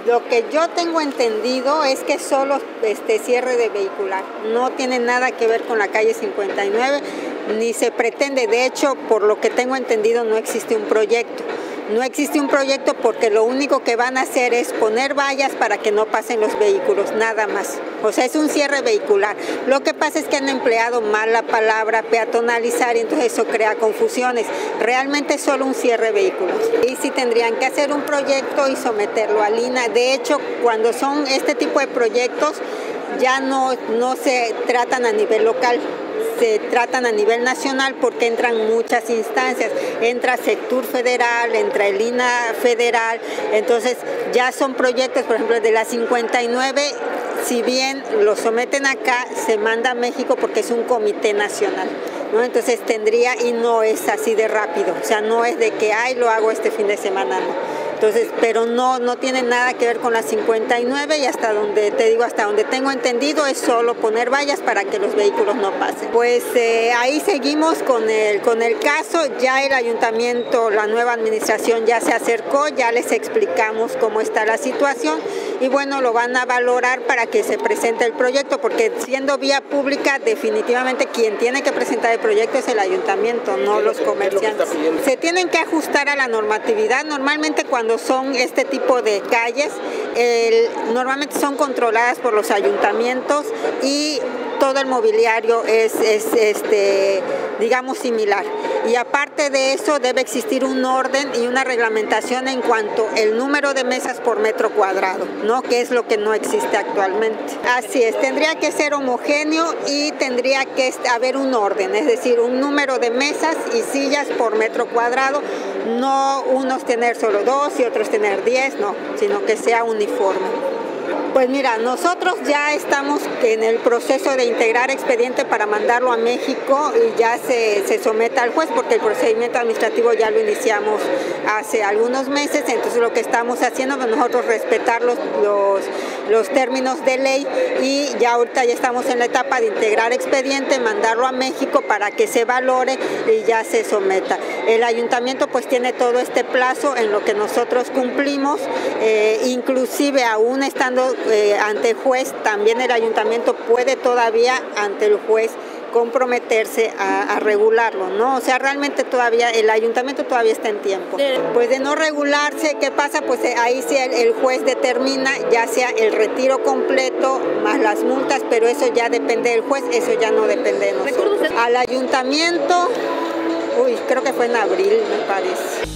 Lo que yo tengo entendido es que solo cierre de vehicular, no tiene nada que ver con la calle 59, ni se pretende, de hecho, por lo que tengo entendido, no existe un proyecto. No existe un proyecto porque lo único que van a hacer es poner vallas para que no pasen los vehículos, nada más. O sea, es un cierre vehicular. Lo que pasa es que han empleado mal la palabra peatonalizar y entonces eso crea confusiones. Realmente es solo un cierre vehicular. Y sí tendrían que hacer un proyecto y someterlo al INAH. De hecho, cuando son este tipo de proyectos, ya no se tratan a nivel local. Se tratan a nivel nacional porque entran muchas instancias, entra Sectur Federal, entra el INAH Federal, entonces ya son proyectos, por ejemplo, de la 59, si bien lo someten acá, se manda a México porque es un comité nacional, ¿no? Entonces tendría, y no es así de rápido, o sea, no es de que, ay, lo hago este fin de semana, no. Entonces, pero no tiene nada que ver con la 59 y hasta donde tengo entendido es solo poner vallas para que los vehículos no pasen. Pues ahí seguimos con el caso, ya el ayuntamiento, la nueva administración ya se acercó, ya les explicamos cómo está la situación y bueno, lo van a valorar para que se presente el proyecto, porque siendo vía pública, definitivamente quien tiene que presentar el proyecto es el ayuntamiento, no los comerciantes. Se tienen que ajustar a la normatividad, normalmente cuando son este tipo de calles, normalmente son controladas por los ayuntamientos y todo el mobiliario es digamos, similar. Y aparte de eso, debe existir un orden y una reglamentación en cuanto al número de mesas por metro cuadrado, ¿no? Que es lo que no existe actualmente. Así es, tendría que ser homogéneo y tendría que haber un orden, es decir, un número de mesas y sillas por metro cuadrado, no unos tener solo 2 y otros tener 10, no, sino que sea uniforme. Pues mira, nosotros ya estamos en el proceso de integrar expediente para mandarlo a México y ya se someta al juez porque el procedimiento administrativo ya lo iniciamos hace algunos meses, entonces lo que estamos haciendo es nosotros respetar los términos de ley y ya ahorita ya estamos en la etapa de integrar expediente, mandarlo a México para que se valore y ya se someta. El ayuntamiento pues tiene todo este plazo en lo que nosotros cumplimos, inclusive aún estando ante el juez, también el ayuntamiento puede todavía ante el juez comprometerse a regularlo, ¿no? O sea, realmente todavía el ayuntamiento todavía está en tiempo. Pues de no regularse, ¿qué pasa? Pues ahí sí el juez determina ya sea el retiro completo más las multas, pero eso ya depende del juez, eso ya no depende de nosotros. Al ayuntamiento, creo que fue en abril, me parece.